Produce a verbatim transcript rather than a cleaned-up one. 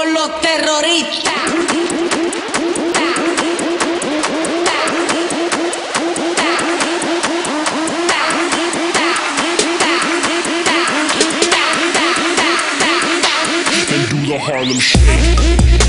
con los terroristas. And do the Harlem Shake.